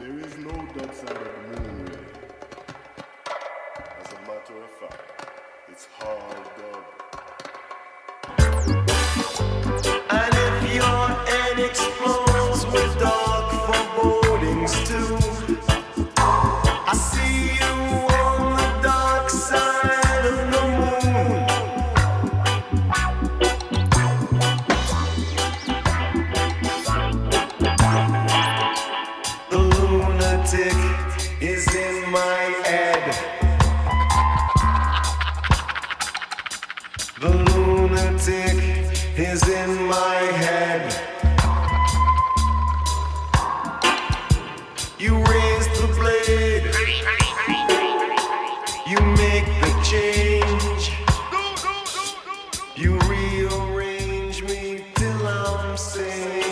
There is no dark side of the moon, really. As a matter of fact, it's hard dub. And if your head explodes with dark forebodings too, I see you on the dark side of the moon. The lunatic is in my head. The lunatic is in my head. You raise the blade, you make the change, you rearrange me till I'm sane.